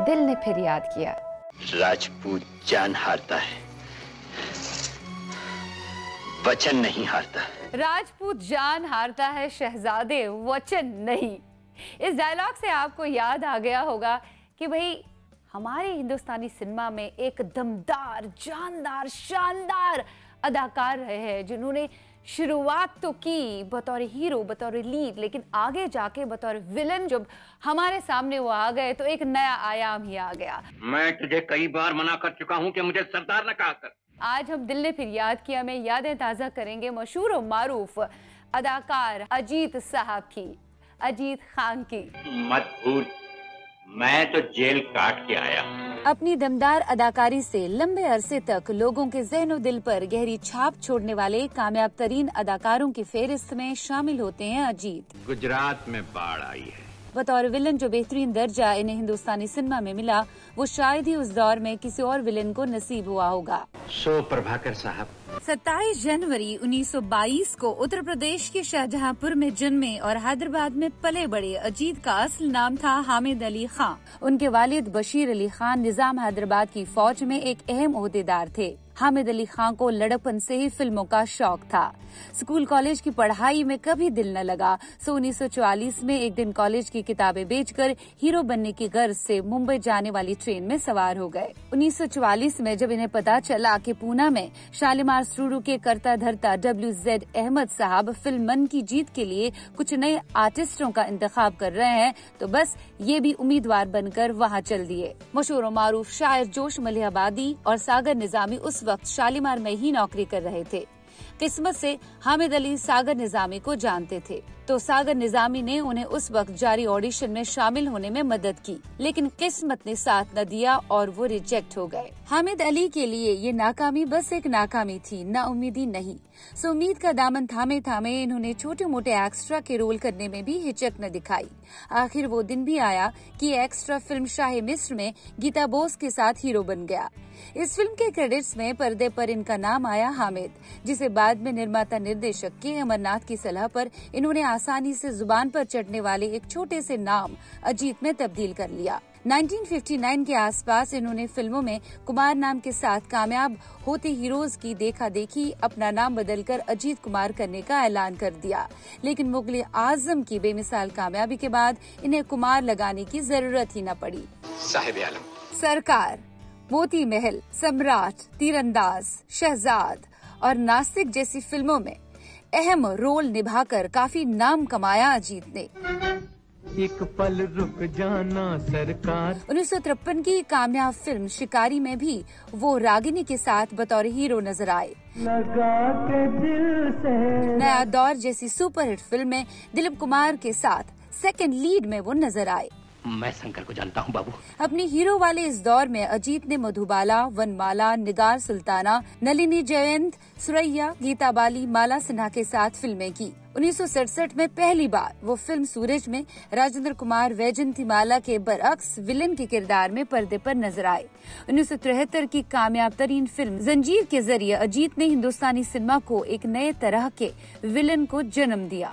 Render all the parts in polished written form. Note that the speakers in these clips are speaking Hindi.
दिल ने फिर याद किया। राजपूत जान हारता है, वचन नहीं हारता। राजपूत जान हारता है, शहजादे वचन नहीं। इस डायलॉग से आपको याद आ गया होगा कि भाई हमारे हिंदुस्तानी सिनेमा में एक दमदार, जानदार, शानदार अदाकार रहे हैं जिन्होंने शुरुआत तो की बतौर हीरो, बतौर लीड, लेकिन आगे जाके बतौर विलन जब हमारे सामने वो आ गए तो एक नया आयाम ही आ गया। मैं तुझे कई बार मना कर चुका हूं कि मुझे सरदार न कहा कर। आज हम दिल ने फिर याद किया में यादें ताज़ा करेंगे मशहूर और मारूफ अदाकार अजीत साहब की, अजीत खान की। मत भूल, मैं तो जेल काट के आया। अपनी दमदार अदाकारी से लंबे अरसे तक लोगों के ज़हन और दिल पर गहरी छाप छोड़ने वाले कामयाब तरीन अदाकारों की फेहरिस्त में शामिल होते हैं अजीत। गुजरात में बाढ़ आई है। बतौर विलन जो बेहतरीन दर्जा इन्हें हिंदुस्तानी सिनेमा में मिला वो शायद ही उस दौर में किसी और विलन को नसीब हुआ होगा। सो प्रभाकर साहब, 27 जनवरी 1922 को उत्तर प्रदेश के शाहजहांपुर में जन्मे और हैदराबाद में पले बड़े अजीत का असल नाम था हामिद अली खान। उनके वालिद बशीर अली खान निजाम हैदराबाद की फौज में एक अहम ओहदेदार थे। हामिद अली खान को लड़कपन से ही फिल्मों का शौक था। स्कूल कॉलेज की पढ़ाई में कभी दिल न लगा, सो 1944 में एक दिन कॉलेज की किताबें बेचकर हीरो बनने की गर्ज से मुंबई जाने वाली ट्रेन में सवार हो गए। 1944 में जब इन्हें पता चला कि पूना में शालीमार स्टूडियो के करता धरता WZ अहमद साहब फिल्म मन की जीत के लिए कुछ नए आर्टिस्टों का इंतखाब कर रहे हैं तो बस ये भी उम्मीदवार बनकर वहाँ चल दिए। मशहूर और मारूफ शायर जोश मलिहाबादी और सागर निजामी उस वक्त शालीमार में ही नौकरी कर रहे थे। किस्मत से हामिद अली सागर निजामी को जानते थे तो सागर निजामी ने उन्हें उस वक्त जारी ऑडिशन में शामिल होने में मदद की, लेकिन किस्मत ने साथ न दिया और वो रिजेक्ट हो गए। हामिद अली के लिए ये नाकामी बस एक नाकामी थी, नाउमीदी नहीं। सो उम्मीद का दामन थामे थामे इन्होंने छोटे मोटे एक्स्ट्रा के रोल करने में भी हिचक न दिखाई। आखिर वो दिन भी आया कि एक्स्ट्रा फिल्म शाही मिस्र में गीता बोस के साथ हीरो बन गया। इस फिल्म के क्रेडिट्स में पर्दे पर इनका नाम आया हामिद, जिसे बाद में निर्माता निर्देशक के अमरनाथ की सलाह पर इन्होंने आसानी से जुबान पर चढ़ने वाले एक छोटे से नाम अजीत में तब्दील कर लिया। 1959 के आसपास इन्होंने फिल्मों में कुमार नाम के साथ कामयाब होते हीरोज की देखा देखी अपना नाम बदलकर अजीत कुमार करने का ऐलान कर दिया, लेकिन मुगले आजम की बेमिसाल कामयाबी के बाद इन्हें कुमार लगाने की जरूरत ही न पड़ी। साहिब आलम, सरकार, मोती महल, सम्राट, तीरंदाज, शहजाद और नासिक जैसी फिल्मों में अहम रोल निभाकर काफी नाम कमाया अजीत ने। एक पल रुक जाना सरकार। 1953 की कामयाब फिल्म शिकारी में भी वो रागिनी के साथ बतौर हीरो नजर आए। लगा के दिल से नया दौर जैसी सुपरहिट फिल्म में दिलीप कुमार के साथ सेकंड लीड में वो नजर आए। मैं शंकर को जानता हूँ बाबू। अपनी हीरो वाले इस दौर में अजीत ने मधुबाला, वनमाला, निगार सुल्ताना, नलिनी जयंत, सुरैया, गीता बाली, माला सिन्हा के साथ फिल्में की। 1967 में पहली बार वो फिल्म सूरज में राजेंद्र कुमार, वैजयंती माला के बरअक्स विलन के किरदार में पर्दे पर नजर आए। 1973 की कामयाब तरीन फिल्म जंजीर के जरिए अजीत ने हिंदुस्तानी सिनेमा को एक नए तरह के विलन को जन्म दिया।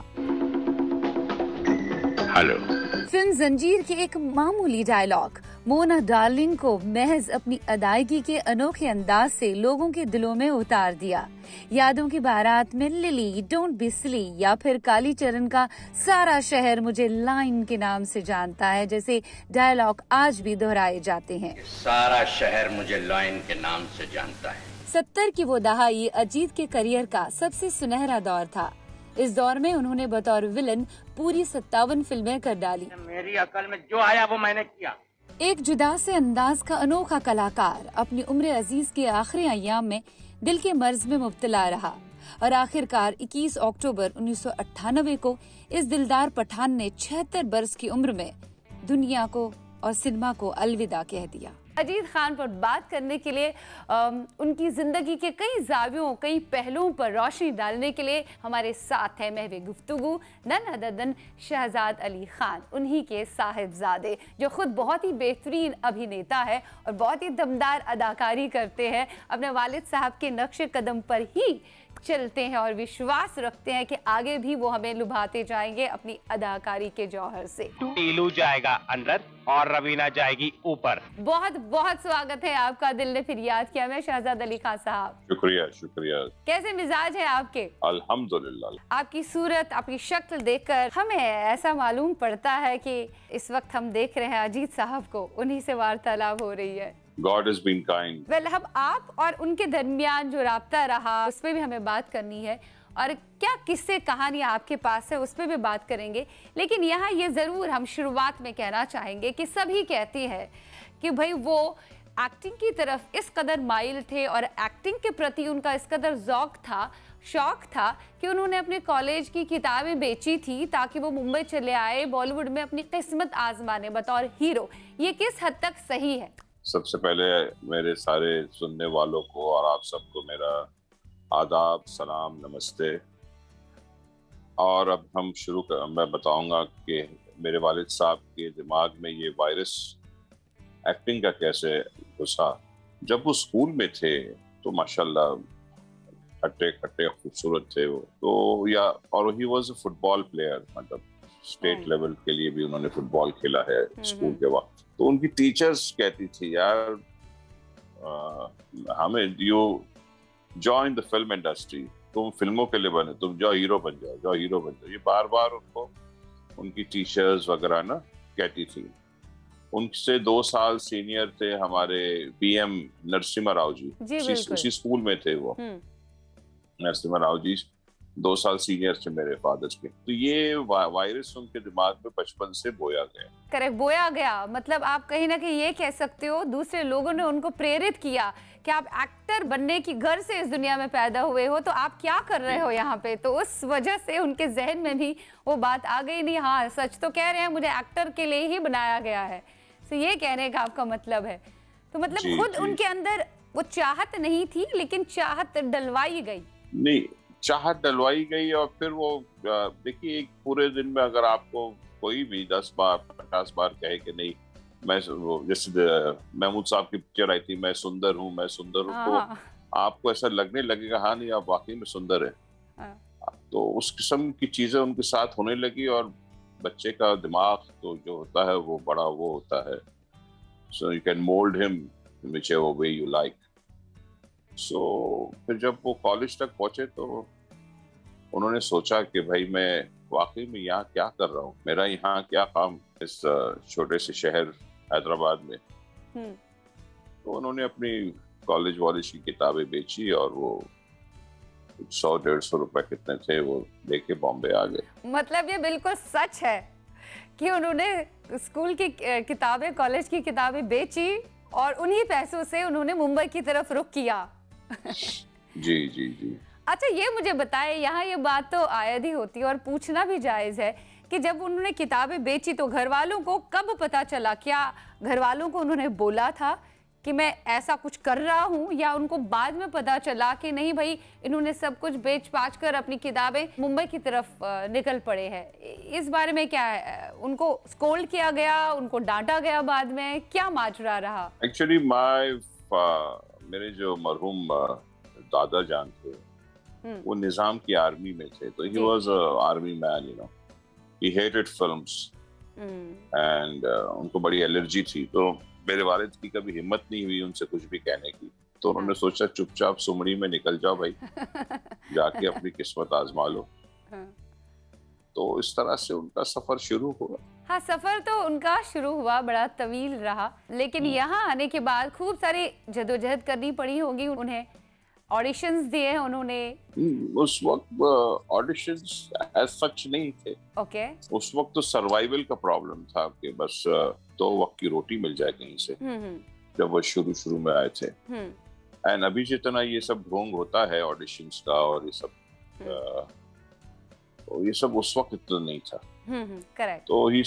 हेलो। फिल्म जंजीर के एक मामूली डायलॉग मोना डार्लिंग को महज अपनी अदायगी के अनोखे अंदाज से लोगों के दिलों में उतार दिया। यादों की बारात में लिली, डोंट बी सिली या फिर कालीचरण का सारा शहर मुझे लाइन के नाम से जानता है जैसे डायलॉग आज भी दोहराए जाते हैं। सारा शहर मुझे लाइन के नाम से जानता है। 70 की वो दहाई अजीत के करियर का सबसे सुनहरा दौर था। इस दौर में उन्होंने बतौर विलन पूरी 57 फिल्में कर डाली। मेरी अकल में जो आया वो मैंने किया। एक जुदा से अंदाज का अनोखा कलाकार अपनी उम्र अजीज के आखिरी अय्याम में दिल के मर्ज में मुब्तला रहा और आखिरकार 21 अक्टूबर 1998 को इस दिलदार पठान ने 76 बरस की उम्र में दुनिया को और सिनेमा को अलविदा कह दिया। अजीत खान पर बात करने के लिए उनकी जिंदगी के कई जावियों, कई पहलुओं पर रोशनी डालने के लिए हमारे साथ है महवे गुफ्तगू नन अददन शहजाद अली खान, उन्हीं के साहिबजादे, जो खुद बहुत ही बेहतरीन अभिनेता है और बहुत ही दमदार अदाकारी करते हैं। अपने वालिद साहब के नक्शे कदम पर ही चलते हैं और विश्वास रखते हैं कि आगे भी वो हमें लुभाते जाएंगे अपनी अदाकारी के जौहर से। टीलू जाएगा अंदर और रवीना जाएगी ऊपर। बहुत बहुत स्वागत है आपका, दिल ने फिर याद किया। मैं शहजाद अली खान साहब। शुक्रिया शुक्रिया। कैसे मिजाज है आपके? अल्हम्दुलिल्लाह। आपकी सूरत, आपकी शक्ल देखकर हमें ऐसा मालूम पड़ता है कि इस वक्त हम देख रहे हैं अजीत साहब को, उन्हीं से वार्तालाप हो रही है। God has been kind. Well, हम आप और उनके दरमियान जो राब्ता रहा उस पर भी हमें बात करनी है, और क्या किस्से कहानियाँ आपके पास है उस पर भी बात करेंगे। लेकिन यहाँ ये ज़रूर हम शुरुआत में कहना चाहेंगे कि सभी कहती हैं कि भाई वो एक्टिंग की तरफ इस कदर माइल थे और एक्टिंग के प्रति उनका इस कदर शौक था कि उन्होंने अपने कॉलेज की किताबें बेची थी ताकि वो मुंबई चले आए बॉलीवुड में अपनी किस्मत आजमाने बतौर हीरो। ये किस हद तक सही है? सबसे पहले मेरे सारे सुनने वालों को और आप सबको मेरा आदाब, सलाम, नमस्ते। और अब हम मैं बताऊंगा कि मेरे वालिद साहब के दिमाग में ये वायरस एक्टिंग का कैसे घुसा। जब वो स्कूल में थे तो माशाल्लाह खट्टे खट्टे खूबसूरत थे वो तो, और he was a football player, मतलब स्टेट लेवल के लिए भी उन्होंने फुटबॉल खेला है स्कूल के वक्त। तो उनकी टीचर्स कहती थी, यार हमें you join the film industry, तुम फिल्मों के लिए बने, तुम जाओ हीरो बन जाओ, ये बार बार उनको उनकी टीचर्स वगैरह ना कहती थी। उनसे 2 साल सीनियर थे हमारे पीएम नरसिम्हा राव जी, उसी स्कूल में थे वो। नरसिम्हा राव जी 2 साल सीनियर थे मेरे फादर के। तो ये वायरस उनके दिमाग में बचपन से बोया गया। करेक्ट, बोया गया। मतलब आप कहीं ना कहीं ये कह सकते हो दूसरे लोगों ने उनको प्रेरित किया कि आप एक्टर बनने की घर से इस दुनिया में पैदा हुए हो, तो आप क्या कर रहे हो यहाँ पे। तो उस वजह से उनके जहन में भी वो बात आ गई, नहीं हाँ सच तो कह रहे हैं, मुझे एक्टर के लिए ही बनाया गया है। तो ये कहने का आपका मतलब है। तो मतलब खुद उनके अंदर वो चाहत नहीं थी, लेकिन चाहत डलवाई गई। नहीं, चाहत डलवाई गई। और फिर वो देखिए, एक पूरे दिन में अगर आपको कोई भी 10 बार 50 बार कहे कि नहीं मैं, जैसे महमूद साहब की पिक्चर आई थी मैं सुंदर हूँ तो आपको ऐसा लगने लगेगा हाँ नहीं आप वाकई में सुंदर है। तो उस किस्म की चीजें उनके साथ होने लगी। और बच्चे का दिमाग तो जो होता है वो बड़ा वो होता है, so you can mould him whichever way you like. So फिर जब वो कॉलेज तक पहुंचे तो उन्होंने सोचा कि भाई मैं वाकई में यहाँ क्या कर रहा हूँ, मेरा यहाँ क्या काम इस छोटे से शहर हैदराबाद में। तो उन्होंने अपनी कॉलेज की किताबें बेची और वो 100-150 रुपए कितने थे वो लेके बॉम्बे आ गए। मतलब ये बिल्कुल सच है कि उन्होंने स्कूल की किताबें, कॉलेज की किताबें बेची और उन्हीं पैसों से उन्होंने मुंबई की तरफ रुख किया। जी जी जी। अच्छा, ये मुझे बताएं, यहाँ ये बात तो आयद ही होती है और पूछना भी जायज है कि जब उन्होंने किताबें बेची तो घर वालों को कब पता चला? क्या घर वालों को उन्होंने बोला था कि मैं ऐसा कुछ कर रहा हूँ, या उनको बाद में पता चला कि नहीं भाई इन्होंने सब कुछ बेच पाच कर अपनी किताबें मुंबई की तरफ निकल पड़े हैं? इस बारे में क्या है? उनको स्कोल्ड किया गया, उनको डांटा गया, बाद में क्या माजरा रहा? एक्चुअली मेरे जो मरहूम दादा जान थे वो निजाम की आर्मी में थे, तो he was army man, you know, he hated films and उनको बड़ी एलर्जी थी। तो मेरे वालिद की कभी हिम्मत नहीं हुई उनसे कुछ भी कहने की, तो उन्होंने सोचा चुपचाप सुमड़ी में निकल जाओ भाई, जाके अपनी किस्मत आजमा लो। तो इस तरह से उनका सफर शुरू हुआ। हाँ, सफर तो उनका शुरू हुआ, बड़ा तवील रहा, लेकिन यहाँ आने के बाद खूब सारी जदोजहद करनी पड़ी होगी उन्हें। ऑडिशंस दिए हैं उन्होंने? उस वक्त ऑडिशंस एज सच नहीं थे। ओके। उस वक्त तो सर्वाइवल का प्रॉब्लम था कि बस 2 वक्त की रोटी मिल जाए कहीं से, जब वो शुरू में आए थे। एंड अभी जितना ये सब ढोंग होता है ऑडिशंस का और ये सब, तो ये सब उस वक्त इतना नहीं था। करेक्ट। तो he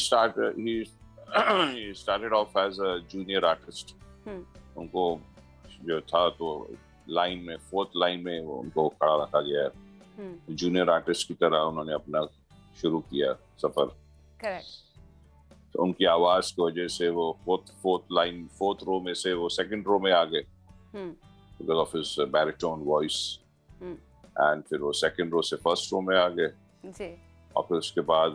started off as a junior artist. उनको जो था तो लाइन में 4th लाइन में उनको खड़ा रखा गया है। जूनियर आर्टिस्ट की तरह उन्होंने अपना शुरू किया सफर। करेक्ट। तो उनकी आवाज की वजह से वो 4th रो में से वो 2nd रो में आ गए, because of his baritone voice. And फिर वो सेकंड रो से फर्स्ट रो में आ गए जी। और फिर उसके बाद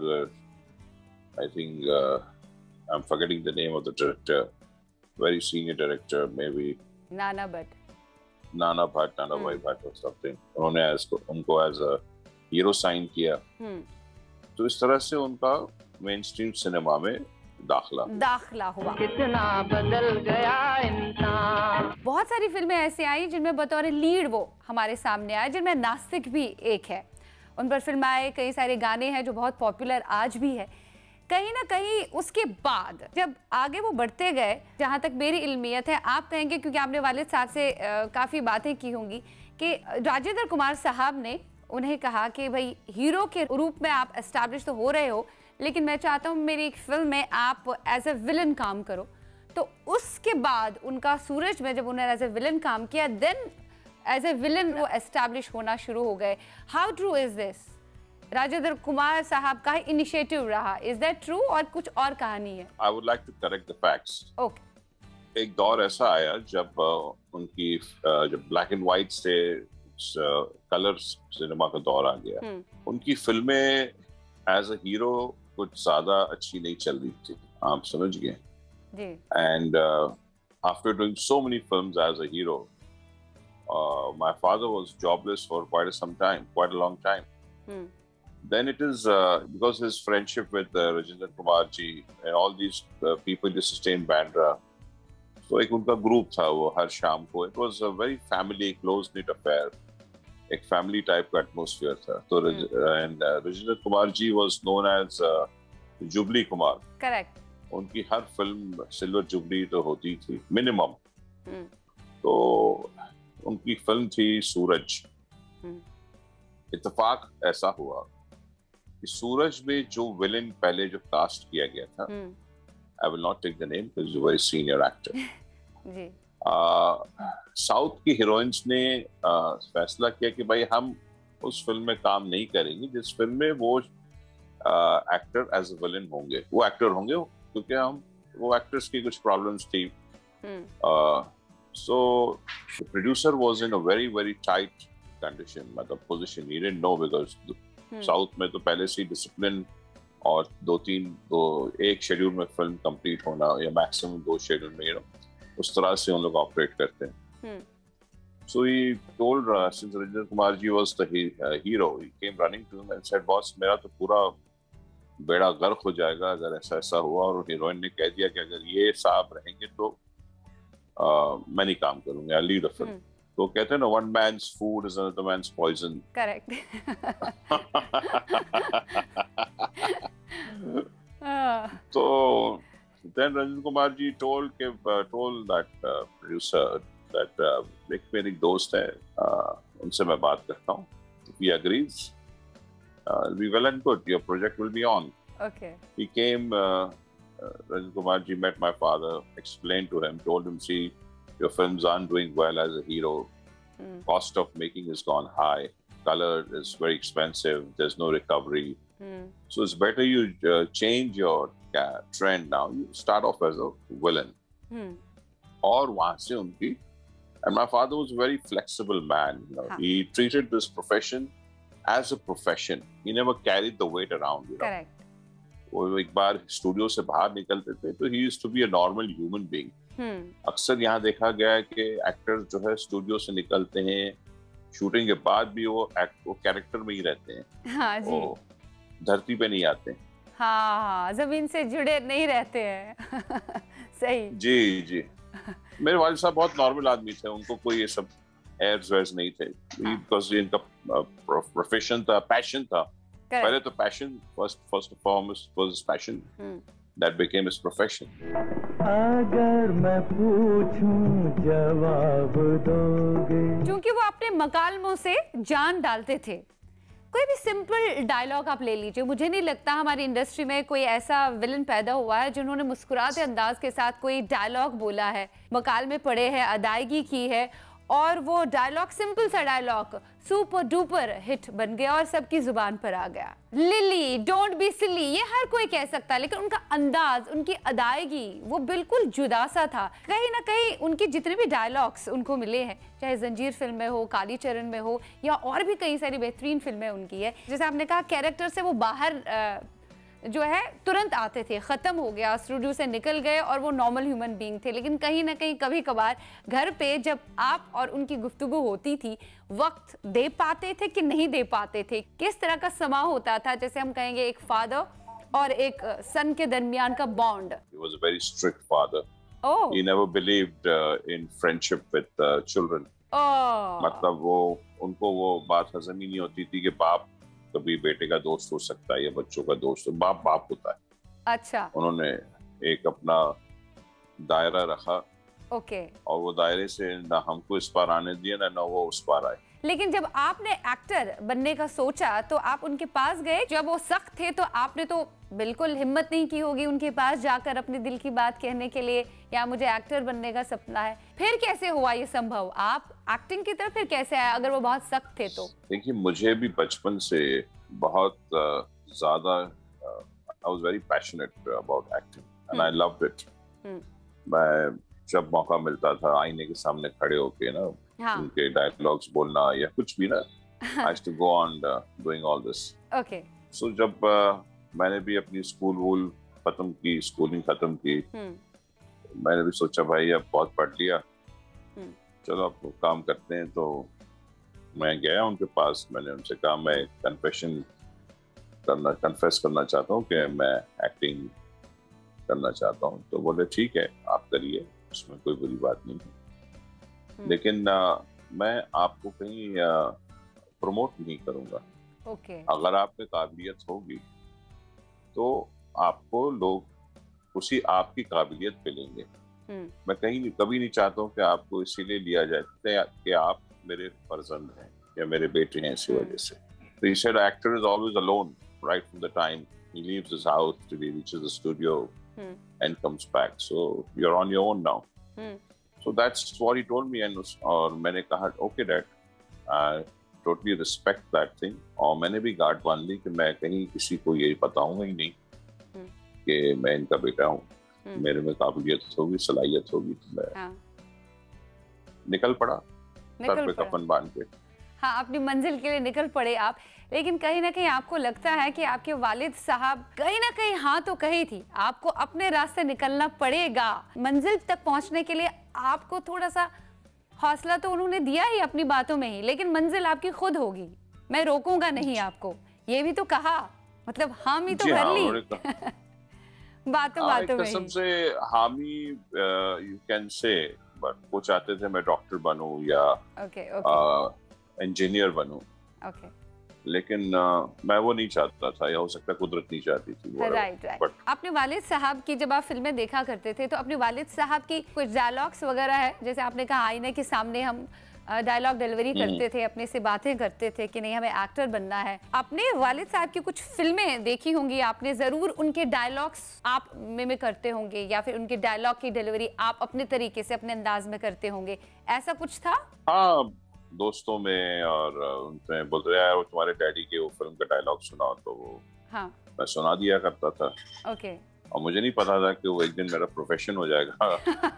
I think I am forgetting the name of the director, very senior director, maybe Nana Bhatt, नाना भाई भट्ट और समथिंग, उन्होंने उनको एज अ हीरो साइन किया। तो इस तरह से उनका मेन स्ट्रीम सिनेमा में दाखला हुआ। कितना बदल गया इंसान। बहुत सारी फिल्में ऐसी आई जिनमें बतौर लीड वो हमारे सामने आए, जिनमें नास्तिक भी एक है। उन पर फिल्म आए, कई सारे गाने हैं जो बहुत पॉपुलर आज भी है। कहीं ना कहीं उसके बाद जब आगे वो बढ़ते गए, जहाँ तक मेरी इल्मियत है, आप कहेंगे क्योंकि आपने वालिद साहब से काफ़ी बातें की होंगी कि राजेंद्र कुमार साहब ने उन्हें कहा कि भाई हीरो के रूप में आप एस्टैब्लिश तो हो रहे हो, लेकिन मैं चाहता हूँ मेरी एक फिल्म में आप एज ए विलन काम करो। तो उसके बाद उनका सूरज में जब उन्होंने एज ए विलन काम किया, देन एज ए विलन वो एस्टैब्लिश होना शुरू हो गए। How true is this? Rajendra Kumar साहब का इनिशिएटिव रहा, इज दैट ट्रू, और कुछ और कहानी है? I would like to correct the facts. Okay. एक दौर ऐसा आया जब उनकी जब ब्लैक एंड व्हाइट से कलर सिनेमा का दौर आ गया। उनकी फिल्में एज अ हीरो कुछ ज्यादा अच्छी नहीं चल रही थी, आप समझ गए। And after doing so many films as a hero, my father was jobless for quite a long time. Then it is because his friendship with Rajendra Kumar ji and all these people used to stay in Bandra. So एक उनका ग्रुप था वो हर शाम को. It was a very family close knit affair. एक family type का atmosphere था. तो and Rajendra Kumar ji was known as Jubilee Kumar. Correct. उनकी हर फिल्म सिल्वर जुबली तो होती थी मिनिमम. तो उनकी फिल्म थी सूरज. इत्तेफाक ऐसा हुआ कि सूरज में जो विलेन पहले जो कास्ट किया गया था, I will not take the name because he is a very senior actor, जी, साउथ की हीरोइंस ने फैसला किया कि भाई हम उस फिल्म में काम नहीं करेंगे जिस फिल्म में वो एक्टर एज अ विलेन होंगे, वो एक्टर होंगे, क्योंकि हम वो एक्टर्स की कुछ प्रॉब्लम्स थी. So the producer was in a very tight condition, मतलब position. He didn't know because South में तो पहले से डिसिप्लिन और एक शेड्यूल में फिल्म कंप्लीट होना या मैक्सिमम 2 शेड्यूल में, उस तरह से उन लोग ऑपरेट करते हैं. So he told since Rajendra Kumar ji was the hero, he came running to him and said, "Boss, मेरा तो पूरा बेड़ा गर्क हो जाएगा अगर ऐसा हुआ." और हीरोइन ने कह दिया कि अगर ये साहब रहेंगे तो मैं नहीं काम करूंगा, लीड अ फिल्म. तो कहते हैं ना, one man's food is another man's poison. Correct. तो then Rajendra Kumar ji told that producer that एक मेरी दोस्त है, उनसे मैं बात करता हूँ, if he agrees, it'll be well and good, your project will be on. Okay. He came, Rajendra Kumar ji met my father, explained to him, told him, see, your films aren't doing well as a hero. Cost of making has gone high. Color is very expensive. There's no recovery. So it's better you change your trend now. You start off as a villain. और वहाँ से उनकी, and my father was a very flexible man. You know, he treated this profession as a profession. He never carried the weight around. You know. Correct. वो एक बार स्टूडियो से बाहर निकलते थे तो he used to be a normal human being. अक्सर यहाँ देखा गया है कि एक्टर्स जो है स्टूडियो से निकलते हैं, शूटिंग के बाद भी वो कैरेक्टर में ही रहते हैं. हाँ जी. वो धरती पे नहीं आते हैं. हाँ, जमीन से जुड़े नहीं रहते हैं. सही. जी. मेरे वालिद साहब बहुत नॉर्मल आदमी थे, उनको कोई ये सब एयर्स वेयर्स नहीं थे, बिकॉज इनका प्रोफेशन था, पैशन था. पहले तो passion, first and foremost was his passion that became his profession. अगर मैं पूछूं जवाब दोगे. क्योंकि वो अपने मकालमों से जान डालते थे. कोई भी सिंपल डायलॉग आप ले लीजिए, मुझे नहीं लगता हमारी इंडस्ट्री में कोई ऐसा विलन पैदा हुआ है जिन्होंने मुस्कुराते अंदाज के साथ कोई डायलॉग बोला है, मकालमे पढ़े हैं, अदायगी की है और वो डायलॉग, सिंपल सा डायलॉग सुपर डुपर हिट बन गया और सबकी जुबान पर आ गया। लिली, डोंट बी सिली, ये हर कोई कह सकता है, लेकिन उनका अंदाज, उनकी अदायगी वो बिल्कुल जुदा सा था। कहीं ना कहीं उनके जितने भी डायलॉग्स उनको मिले हैं, चाहे जंजीर फिल्म में हो, कालीचरण में हो, या और भी कई सारी बेहतरीन फिल्में उनकी है, जैसे आपने कहा कैरेक्टर से वो बाहर जो है तुरंत आते थे, ख़त्म हो गया, स्टूडियो से निकल गए और वो नॉर्मल ह्यूमन बीइंग थे। लेकिन कहीं ना कहीं कभी कभार घर पे जब आप और उनकी गुफ्तगू होती थी, वक्त दे पाते थे कि नहीं दे पाते थे? किस तरह का समा होता था, जैसे हम कहेंगे एक फादर और एक सन के दरमियान का bond? He was a very strict father. Oh. He never believed in friendship with children. Oh. मतलब वो, उनको वो बात हजम ही नहीं होती थी कि बाप कभी बेटे का दोस्त हो सकता है या बच्चों का दोस्त, बाप बाप होता है। अच्छा। उन्होंने एक अपना दायरा रखा, ओके। और वो दायरे से ना हमको इस पार आने दिया ना वो उस पार आए। लेकिन जब आपने एक्टर बनने का सोचा तो आप उनके पास गए, जब वो सख्त थे तो आपने तो बिल्कुल हिम्मत नहीं की होगी उनके पास जाकर अपने दिल की बात कहने के लिए, या मुझे एक्टर बनने का सपना है। फिर कैसे हुआ ये संभव? आप एक्टिंग की तरफ फिर कैसे आए अगर वो बहुत सख्त थे तो? देखिए, मुझे भी बचपन से बहुत ज्यादा, I was very passionate about acting and I loved it. मैं जब मौका मिलता था आईने के सामने खड़े होके ना, हाँ। उनके डायलॉग्स बोलना या कुछ भी ना, I used to go on doing all this. Okay. So जब मैंने भी अपनी स्कूलिंग खत्म की, मैंने भी सोचा भाई अब बहुत पढ़ लिया, चलो अब काम करते हैं। तो मैं गया उनके पास, मैंने उनसे कहा मैं कन्फेस करना चाहता हूँ कि मैं एक्टिंग करना चाहता हूँ। तो बोले ठीक है आप करिए, उसमें कोई बुरी बात नहीं है, लेकिन मैं आपको कहीं प्रमोट नहीं करूँगा। Okay. अगर आप में काबिलियत होगी तो आपको लोग उसी आपकी काबिलियत पे लेंगे। मैं कभी नहीं चाहता हूँ कि आपको इसीलिए लिया जाए कि आप मेरे फर्जंद हैं या मेरे बेटे हैं इसी वजह से। So he said actor is always alone right from the time he leaves his house till he reaches the studio and comes back. So you're on your own now. So that's what he told me, और मैंने कहा okay dad, I totally respect that thing। और मैंने भी गार्ड बांध ली कि मैं कहीं किसी को ये बताऊंगा ही नहीं कि मैं इनका बेटा हूँ। मेरे में काबिलियत होगी, सलाहियत होगी तो मैं निकल पड़ा सर पे कफन बांध के। हाँ, अपनी मंजिल के लिए निकल पड़े आप। लेकिन कहीं ना कहीं आपको लगता है कि आपके वालिद साहब कहीं ना कहीं हाँ तो कही थी, आपको अपने रास्ते निकलना पड़ेगा मंजिल तक पहुंचने के लिए। आपको थोड़ा सा हौसला तो उन्होंने दिया ही अपनी बातों में ही, लेकिन मंजिल आपकी खुद होगी, मैं रोकूंगा नहीं आपको, ये भी तो कहा, मतलब हामी तो भर ली बातों में कसम से हामी यू कैन से। बट वो चाहते थे मैं डॉक्टर बनूं या इंजीनियर बनूं, लेकिन मैं वो नहीं चाहता था, या हो सकता है कुदरत नहीं चाहती थी। राइट। अपने वालिद साहब की जब आप फिल्में देखा करते थे तो अपने वालिद साहब की कुछ डायलॉग्स वगैरह है, जैसे आपने कहा आईने के सामने हम डायलॉग डिलीवरी करते थे, अपने से बातें करते थे कि नहीं हमें एक्टर बनना है। अपने वालिद साहब की कुछ फिल्में देखी होंगी आपने, जरूर उनके डायलॉग्स आप में करते होंगे, या फिर उनके डायलॉग की डिलीवरी आप अपने तरीके से अपने अंदाज में करते होंगे, ऐसा कुछ था? हाँ, दोस्तों में और उनसे बोलते रहे यार वो तुम्हारे डैडी के वो फिल्म का डायलॉग सुनाओ, तो वो हाँ मैं सुना दिया करता था। ओके। और मुझे नहीं पता था कि वो एक दिन मेरा प्रोफेशन हो जाएगा।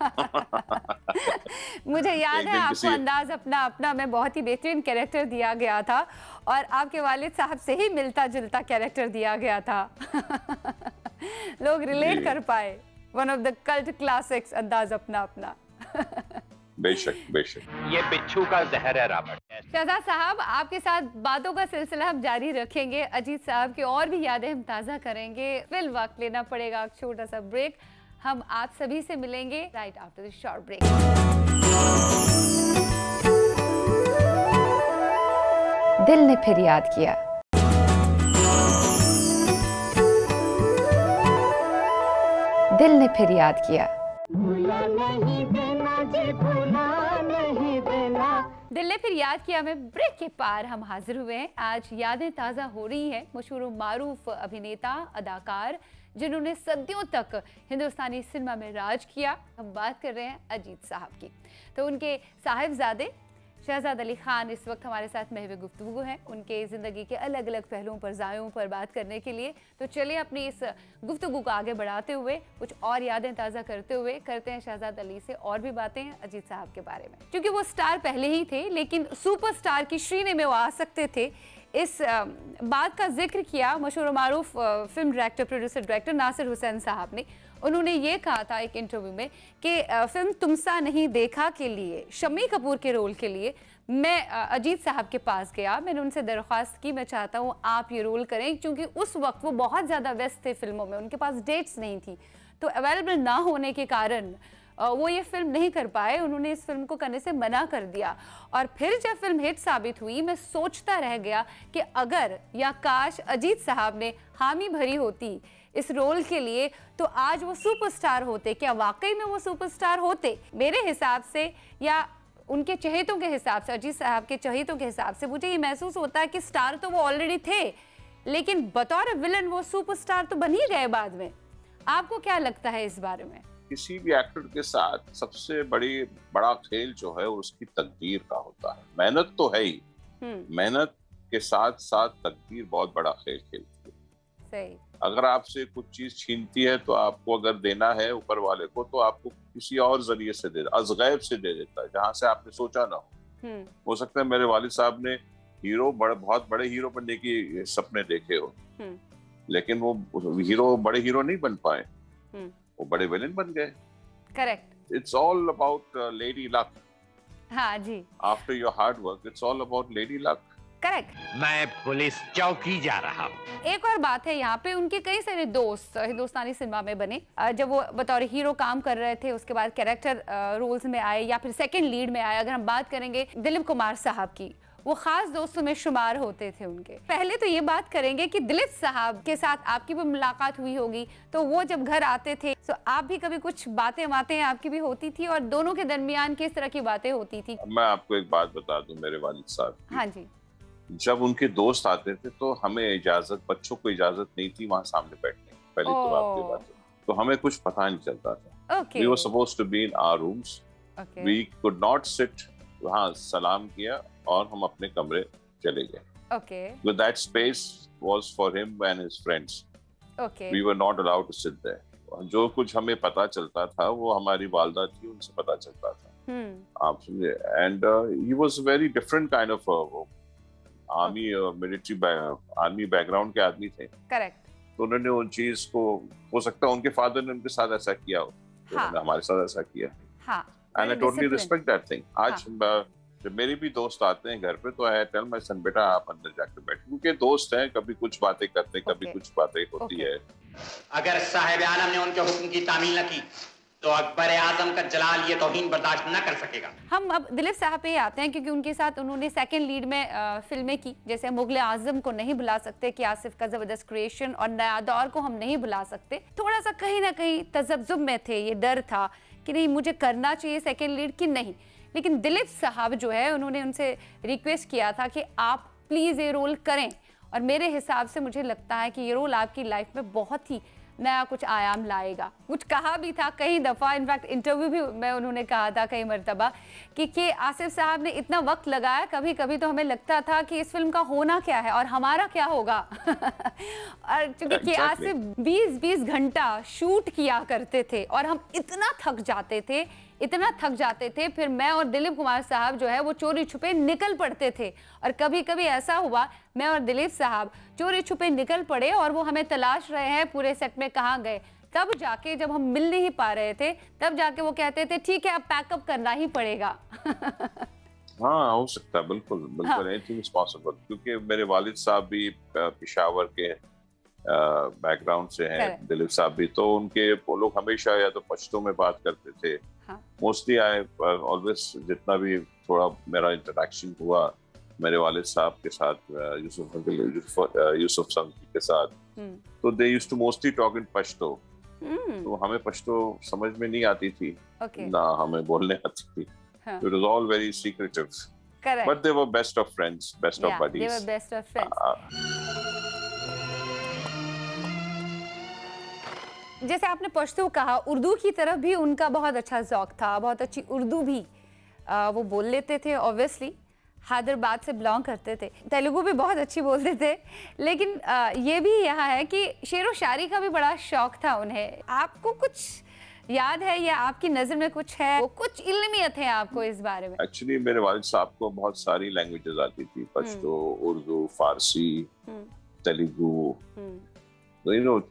मुझे याद है आपको अंदाज अपना मैं बहुत ही बेहतरीन कैरेक्टर दिया गया था और आपके वालिद साहब से ही मिलता जुलता कैरेक्टर दिया गया था। लोग रिलेट कर पाए। One of the cult classics Andaz Apna. बेशक ये बिच्छू का जहर है रॉबर्ट। शहजाद साहब, आपके साथ बातों का सिलसिला हम जारी रखेंगे, अजीत साहब की और भी यादें हम ताज़ा करेंगे। फिल वक्त लेना पड़ेगा एक छोटा सा ब्रेक, हम आप सभी से मिलेंगे right after this short break. दिल ने फिर याद किया, दिल ने फिर याद किया। भूला नहीं देना जी, भूला नहीं देना, दिल ने फिर याद किया में ब्रेक के पार हम हाजिर हुए हैं। आज यादें ताज़ा हो रही हैं मशहूर मारूफ अभिनेता अदाकार जिन्होंने सदियों तक हिंदुस्तानी सिनेमा में राज किया। हम बात कर रहे हैं अजीत साहब की। तो उनके साहिबजादे शहजाद अली खान इस वक्त हमारे साथ महवे गुफ्तगू हैं उनके ज़िंदगी के अलग अलग पहलुओं पर, ज़ायों पर बात करने के लिए। तो चलिए अपनी इस गुफ्तगू को आगे बढ़ाते हुए, कुछ और यादें ताज़ा करते हुए करते हैं शहजाद अली से और भी बातें अजीत साहब के बारे में। क्योंकि वो स्टार पहले ही थे, लेकिन सुपरस्टार की श्रेणी में वो आ सकते थे। इस बात का जिक्र किया मशहूर मारूफ film director, producer, director Nasir Hussain साहब ने। उन्होंने ये कहा था एक इंटरव्यू में कि फिल्म तुमसा नहीं देखा के लिए, शम्मी कपूर के रोल के लिए मैं अजीत साहब के पास गया। मैंने उनसे दरख्वास्त की, मैं चाहता हूँ आप ये रोल करें, क्योंकि उस वक्त वो बहुत ज़्यादा व्यस्त थे फिल्मों में, उनके पास डेट्स नहीं थी, तो अवेलेबल ना होने के कारण वो ये फिल्म नहीं कर पाए। उन्होंने इस फिल्म को करने से मना कर दिया। और फिर जब फिल्म हिट साबित हुई, मैं सोचता रह गया कि अगर या काश अजीत साहब ने हामी भरी होती इस रोल के लिए तो आज वो सुपरस्टार होते। क्या वाकई में वो सुपरस्टार होते? मेरे हिसाब से या उनके चहेतों के हिसाब से, अजीत साहब के चहेतों के हिसाब से मुझे ये महसूस होता है कि स्टार तो वो ऑलरेडी थे, लेकिन बतौर विलन वो सुपरस्टार तो बन ही गए बाद में। आपको क्या लगता है इस बारे में? किसी भी एक्टर के साथ सबसे बड़ा खेल जो है उसकी तकदीर का होता है। मेहनत तो है ही, मेहनत के साथ साथ तकदीर बहुत बड़ा खेल खेलती है। सही। अगर आपसे कुछ चीज छीनती है तो आपको अगर देना है ऊपर वाले को तो आपको किसी और जरिए से दे, अज़गैब से दे देता है, जहां से आपने सोचा ना हो सकता है मेरे वालिद साहब ने बहुत बड़े हीरो बनने की सपने देखे हो, लेकिन वो बड़े हीरो नहीं बन पाए, वो बड़े विलेन बन गए। Correct. It's all about lady luck. हाँ जी। After your hard work it's all about lady luck. Correct. मैं पुलिस चौकी जा रहा हूँ। एक और बात है, यहाँ पे उनके कई सारे दोस्त हिंदुस्तानी सिनेमा में बने। जब वो बतौर हीरो काम कर रहे थे, उसके बाद कैरेक्टर रोल्स में आए या फिर सेकंड लीड में आए। अगर हम बात करेंगे दिलीप कुमार साहब की, वो खास दोस्तों में शुमार होते थे उनके। पहले तो ये बात करेंगे कि दिलीप साहब के साथ आपकी भी मुलाकात हुई होगी, तो वो जब घर आते थे तो आप भी कभी कुछ बातें आपकी भी होती थी, और दोनों के दरमियान किस तरह की बातें होती थी? मैं आपको एक बात बता दूं, मेरे वालिद साहब, हाँ जी, जब उनके दोस्त आते थे तो हमें बच्चों को इजाजत नहीं थी वहां सामने बैठने की। पहली तो आपकी बात है, तो हमें कुछ पता नहीं चलता था। Okay. We were supposed to be in our rooms. Okay. We could not sit. वहाँ सलाम किया और हम अपने कमरे चले गए। Okay. But that space was for him and his friends. Okay. We were not allowed to sit there. जो कुछ हमें पता चलता था वो हमारी वालदा थी, उनसे पता चलता था। आप समझे? And he was very different kind of army background के आदमी थे। करेक्ट। तो उन्होंने उन चीज को, हो सकता है उनके फादर ने उनके साथ ऐसा किया हो, तो उन्होंने हमारे साथ ऐसा किया। And I totally respect that thing. आज जब मेरे भी दोस्त आते हैं घर पे तो आई टेल माय सन, बेटा आप अंदर जाकर बैठो, क्योंकि दोस्त हैं, कभी कुछ बातें करते, कभी कुछ बातें होती है। अगर साहिब आलम ने उनके हुक्म की तामील न की तो अकबर आजम का जलाल ये तौहीन बर्दाश्त न कर सकेगा। हम अब दिलीप साहब पे आते हैं, क्योंकि उनके साथ उन्होंने सेकंड लीड में फिल्में की, जैसे मुगले आजम को नहीं भुला सकते, कि आसिफ का जबरदस्त क्रिएशन, और नया दौर को हम नहीं भुला सकते। थोड़ा सा कहीं ना कहीं तजब्जुब में थे, ये डर था कि नहीं मुझे करना चाहिए सेकंड लीड कि नहीं। लेकिन दिलीप साहब जो है, उन्होंने उनसे रिक्वेस्ट किया था कि आप प्लीज़ ये रोल करें, और मेरे हिसाब से मुझे लगता है कि ये रोल आपकी लाइफ में बहुत ही नया कुछ आयाम लाएगा। कुछ कहा भी था कई दफ़ा, इनफैक्ट इंटरव्यू भी में उन्होंने कहा था कई मरतबा कि आसिफ साहब ने इतना वक्त लगाया, कभी कभी तो हमें लगता था कि इस फिल्म का होना क्या है और हमारा क्या होगा। और क्योंकि आसिफ 20-20 घंटा शूट किया करते थे और हम इतना थक जाते थे, फिर मैं और दिलीप कुमार साहब जो है वो चोरी छुपे निकल पड़ते थे। और कभी कभी ऐसा हुआ, मैं और दिलीप साहब चोरी छुपे निकल पड़े और वो हमें तलाश रहे हैं पूरे सेट में कहाँ गए। तब जाके जब हम मिल नहीं पा रहे थे, तब जाके वो कहते थे ठीक है अब पैकअप करना ही पड़ेगा। हाँ, हो सकता है, बिल्कुल एनीथिंग इज पॉसिबल, क्योंकि मेरे वालिद साहब भी पेशावर के बैकग्राउंड से हैं, दिलीप साहब भी, तो उनके लोग हमेशा या तो पश्तो में बात करते थे। मोस्टली आई ऑलवेज, जितना भी थोड़ा मेरा इंटरेक्शन हुआ मेरे वालिद साहब के साथ, यूसुफ संकी के साथ, तो they used to mostly talk in Pashto. तो हमें पश्तो समझ में नहीं आती थी, ना हमें बोलने आती थी। It was all very secretive. Correct. But they were best of friends, best of buddies. They were best of friends. जैसे आपने पश्तो कहा, उर्दू की तरफ भी उनका बहुत अच्छा ज़ौक था, बहुत अच्छी उर्दू भी वो बोल लेते थे। ऑब्वियसली हैदराबाद से बिलोंग करते थे, तेलुगु भी बहुत अच्छी बोलते थे, लेकिन ये भी यहाँ है कि शेर व शायरी का भी बड़ा शौक था उन्हें। आपको कुछ याद है या आपकी नज़र में कुछ है, वो कुछ इल्मियत है आपको इस बारे में? एक्चुअली मेरे वालिद साहब को बहुत सारी लैंग्वेजेस आती थी, पश्तो, उर्दू, फारसी, तेलुगु, तो यू नो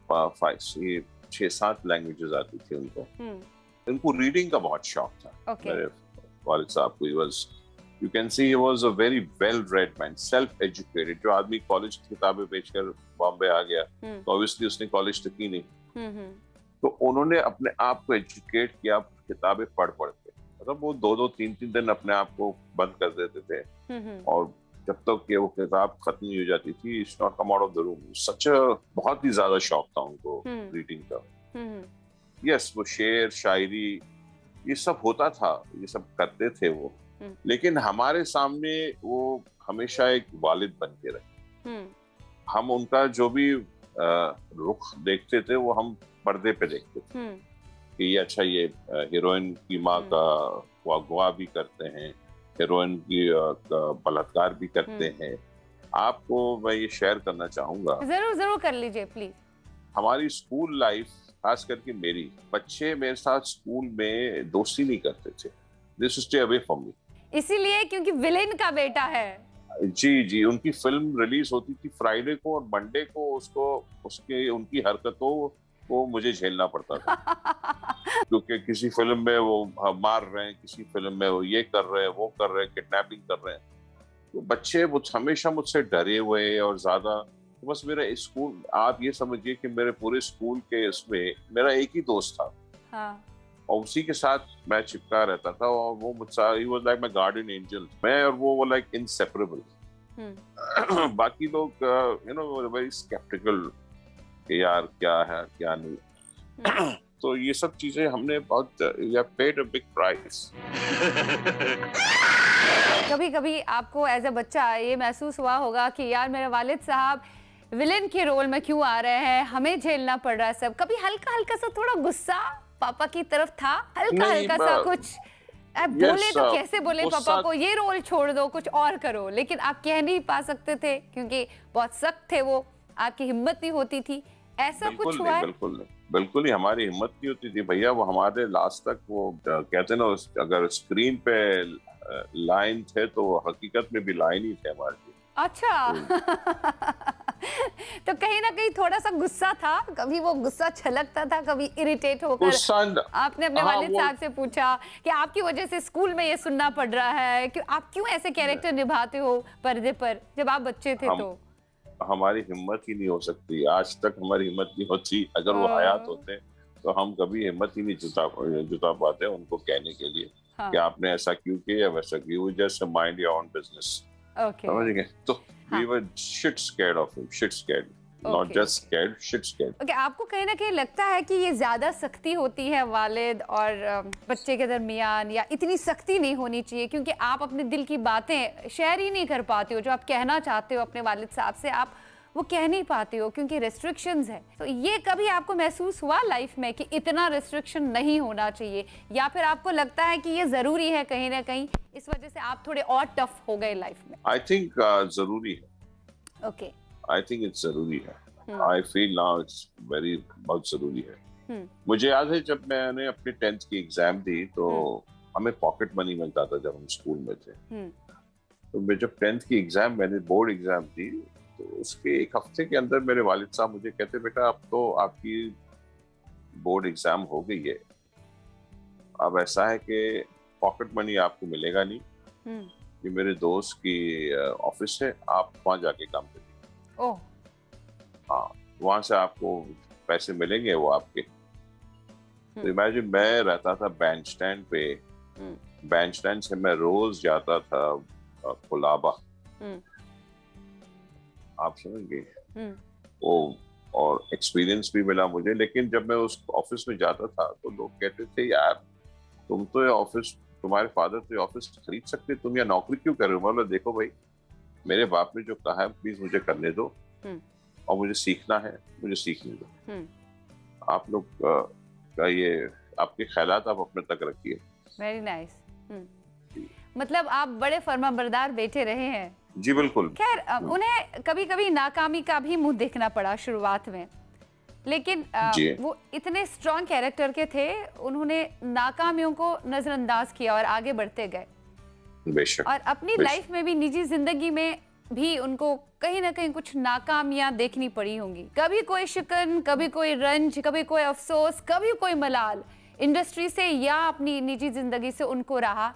6-7 लैंग्वेजेस आती थी उनको। उनको रीडिंग का बहुत शौक था। मेरे वालिद साहब को, you can see he was a very well read man, self educated। जो आदमी कॉलेज की किताबें बेचकर बॉम्बे आ गया, तो ऑब्वियसली उसने कॉलेज तक की नहीं, तो उन्होंने अपने आप को एजुकेट किया किताबें पढ़ के। मतलब वो 2-2, 3-3 दिन अपने आप को बंद कर देते थे, और जब तक कि वो किताब खत्म नहीं हो जाती थी, it's not come out of the room. सच बहुत ही ज्यादा शौक था उनको रीडिंग का। यस, वो शेर शायरी ये सब होता था, ये सब करते थे वो, लेकिन हमारे सामने वो हमेशा एक वालिद बन के रहे। हम उनका जो भी रुख देखते थे वो हम पर्दे पे देखते थे कि ये अच्छा, ये हीरोइन की माँ का वो अगवा भी करते हैं, हीरोइन की बलात्कार भी करते हैं। आपको मैं ये शेयर करना चाहूंगा। जरूर कर लीजिए प्लीज। हमारी स्कूल लाइफ, खास करके मेरी, बच्चे मेरे साथ स्कूल में दोस्ती नहीं करते थे। They used to stay away from me। इसीलिए क्योंकि विलेन का बेटा है। जी, उनकी फिल्म रिलीज होती थी फ्राइडे को, और मंडे को उनकी हरकतों को मुझे झेलना पड़ता था। क्योंकि किसी फिल्म में वो मार रहे हैं, किसी फिल्म में वो ये कर रहे हैं, वो कर रहे हैं, किडनैपिंग कर रहे हैं, तो बच्चे हमेशा मुझसे डरे हुए। और ज्यादा तो बस मेरा स्कूल, आप ये समझिए कि मेरे पूरे स्कूल के उसमें मेरा एक ही दोस्त था। हाँ। और उसी के साथ मैं चिपका रहता था, और वो मुझसे, he was like my guardian angel। मैं और वो like inseparable। बाकी लोग you know were very skeptical कि यार क्या है क्या नहीं। तो ये सब चीजें हमने बहुत paid a big price। कभी आपको एज अ बच्चा ये महसूस हुआ होगा कि यार मेरे वालिद साहब विलेन के रोल में क्यों आ रहे हैं, हमें झेलना पड़ रहा है सब? कभी हल्का सा थोड़ा गुस्सा पापा की तरफ था? हल्का सा कुछ बोले तो कैसे बोले पापा को, ये रोल छोड़ दो, कुछ और करो, लेकिन आप कह नहीं पा सकते थे क्योंकि बहुत सख्त थे वो, आपकी हिम्मत नहीं होती थी, ऐसा कुछ हुआ? बिल्कुल ही हमारी हिम्मत नहीं होती थी भैया। वो हमारे लास्ट तक, वो कहते ना, अगर स्क्रीन पे लाइन थे तो हकीकत में भी लाइन ही थे हमारे लिए। अच्छा। तो कहीं ना कहीं थोड़ा सा गुस्सा था, कभी वो गुस्सा छलकता था, कभी इरिटेट होकर आपने अपने वालिद साहब से पूछा कि आपकी वजह से स्कूल में ये सुनना पड़ रहा है कि आप क्यों ऐसे कैरेक्टर निभाते हो पर्दे पर, जब आप बच्चे थे? तो हमारी हिम्मत ही नहीं हो सकती, आज तक हमारी हिम्मत नहीं होती। अगर वो हयात होते तो हम कभी हिम्मत ही नहीं जुटा पाते उनको कहने के लिए कि आपने ऐसा क्यों किया, वैसा क्यों। Just mind your own business. समझ गए? तो we were shit scared of him, shit scared, not just scared, shit scared। Okay, आपको कहीं ना कहीं लगता है कि ये ज्यादा सख्ती होती है वालिद और बच्चे के दरमियान, या इतनी सख्ती नहीं होनी चाहिए क्योंकि आप अपने दिल की बातें शेयर ही नहीं कर पाते हो, जो आप कहना चाहते हो अपने वालिद साहब से, आप वो कह नहीं पाते हो क्योंकि रेस्ट्रिक्शंस है? तो ये कभी आपको महसूस हुआ लाइफ में कि इतना रेस्ट्रिक्शन नहीं होना चाहिए, या फिर आपको लगता है कि ये जरूरी है कहीं ना कहीं, इस वजह से आप थोड़े और टफ हो गए लाइफ में? आई थिंक जरूरी है। ओके, आई थिंक इट्स जरूरी है। I feel now it's very, बहुत जरूरी है। मुझे याद है जब मैंने अपनी 10th की एग्जाम दी तो हमें पॉकेट मनी मिलता था जब हम स्कूल में थे। तो मैं जब 10th की एग्जाम, मैंने बोर्ड एग्जाम दी, तो उसके एक हफ्ते के अंदर मेरे वालिद साहब मुझे कहते, बेटा अब तो आपकी बोर्ड एग्जाम हो गई है, अब ऐसा है कि पॉकेट मनी आपको मिलेगा नहीं, ये मेरे दोस्त की ऑफिस है, आप वहाँ जाके काम करिए। ओह, हाँ, वहाँ से आपको पैसे मिलेंगे वो आपके। तो इमेजिन, मैं रहता था बैंड स्टैंड पे, बैंड स्टैंड से मैं रोज जाता था कुलाबा, आप समझ गए? वो और एक्सपीरियंस भी मिला मुझे। लेकिन जब मैं उस ऑफिस में जाता था तो लोग कहते थे, यार तुम तो ये ऑफिस तुम्हारे फादर तो ऑफिस खरीद सकते, तुम यहाँ नौकरी क्यों कर रहे हो? बोला देखो भाई, मेरे बाप ने जो कहा है प्लीज मुझे करने दो, और मुझे सीखना है, मुझे सीखने दो। आप लोग का ये आपके ख्यालात आप अपने तक रखिए। Very nice. मतलब आप बड़े फर्माबरदार बेटे रहे हैं। जी बिल्कुल। खैर उन्हें कभी कभी नाकामी का भी मुंह देखना पड़ा शुरुआत में, लेकिन वो इतने स्ट्रॉन्ग कैरेक्टर के थे, उन्होंने नाकामियों को नजरअंदाज किया और आगे बढ़ते गए। बेशक। और अपनी लाइफ में भी, निजी जिंदगी में भी उनको कहीं ना कहीं कुछ नाकामियां देखनी पड़ी होंगी। कभी कोई शिकन, कभी कोई रंज, कभी कोई अफसोस, कभी कोई मलाल इंडस्ट्री से या अपनी निजी जिंदगी से उनको रहा?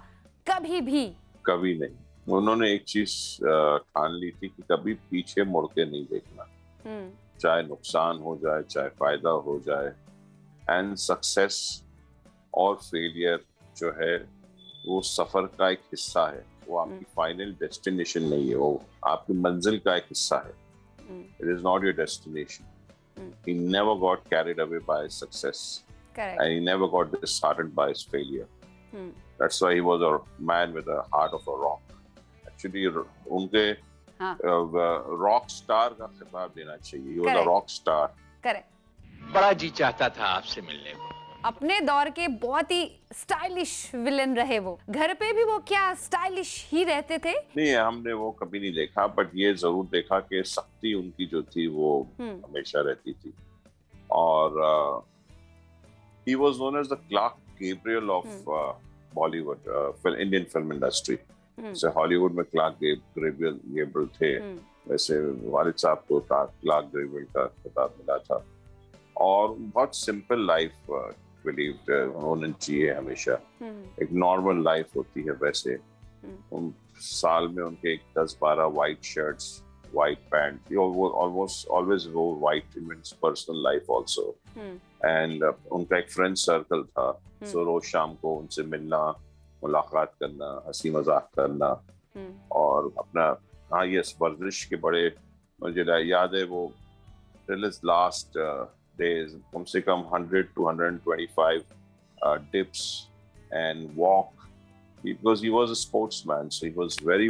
कभी नहीं। उन्होंने एक चीज ठान ली थी कि कभी पीछे मुड़ के नहीं देखना, चाहे नुकसान हो जाए चाहे फायदा हो जाए। एंड सक्सेस और फेलियर जो है वो सफर का एक हिस्सा है, वो आपकी फाइनल डेस्टिनेशन नहीं है, वो आपकी मंजिल का एक हिस्सा है। It is not your destination. He never got carried away by his success. Correct. And he never got disheartened by his failure. That's why he was a man with a heart of a rock. Actually, उनके रॉक स्टार का खिताब देना चाहिए। He was a rock star. Correct. बड़ा जी चाहता था आपसे मिलने को। अपने दौर के बहुत ही स्टाइलिश विलन रहे वो। घर पे भी वो क्या स्टाइलिश ही रहते थे? नहीं, हमने वो कभी नहीं देखा, बट ये जरूर देखा कि सख्ती उनकी जो थी वो हमेशा रहती थी। और he was known as the Clark Gabriel of Bollywood, Indian film industry. जैसे हॉलीवुड में क्लार्क गैब्रियल थे, वैसे वालिद साहब को क्लार्क गैब्रियल का खिताब मिला था। और बहुत सिंपल लाइफ बिलीव्ड उन्होंने जिए हमेशा। एक नॉर्मल लाइफ होती है वैसे। साल में उनके 10-12 white shirts, white pant, almost always वो white in his personal life also. And उनका एक फ्रेंड सर्कल था, सो रोज शाम को उनसे मिलना, मुलाकात करना, हंसी मजाक करना। और अपना यस, वर्जिश के बड़े, मुझे याद है वो टिल हिज लास्ट डेज कम से कम 100 to 125 dips and walk, because he was a sportsman, so he was very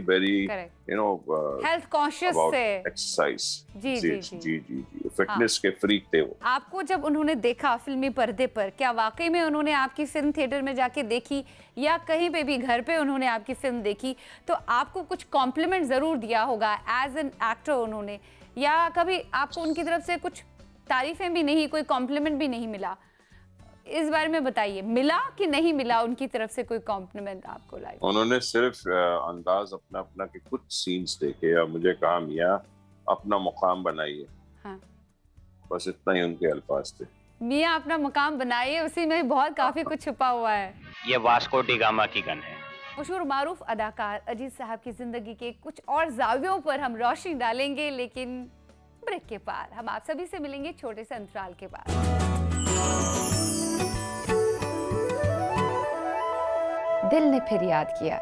health conscious about से exercise. जी फिटनेस के फ्रीक थे वो। आपको जब उन्होंने देखा फिल्मी पर्दे पर, क्या वाकई में उन्होंने आपकी फिल्म थिएटर में जाके देखी या कहीं पे भी घर पे उन्होंने आपकी फिल्म देखी तो आपको कुछ कॉम्प्लीमेंट जरूर दिया होगा एज एन एक्टर उन्होंने, या कभी आपको उनकी तरफ से कुछ तारीफें भी नहीं, कोई कॉम्प्लीमेंट भी नहीं मिला? इस बारे में बताइए, मिला कि नहीं मिला उनकी तरफ से कोई कॉम्प्लीमेंट आपको? लाइफ उन्होंने सिर्फ अंदाज अपना के कुछ सीन्स देखे और मुझे कहा मियां अपना मुकाम बनाइए। हाँ। बस इतना ही उनके अल्फाज थे। मियां अपना मुकाम बनाइए, उसी में बहुत काफी कुछ छुपा हुआ है। ये वास्को डी गामा की गन है। मशहूर मारूफ अदाकार अजीज साहब की जिंदगी के कुछ और जावियों पर हम रोशनी डालेंगे, लेकिन ब्रेक के पार हम आप सभी से मिलेंगे छोटे से अंतराल के बाद। दिल ने फिर याद किया।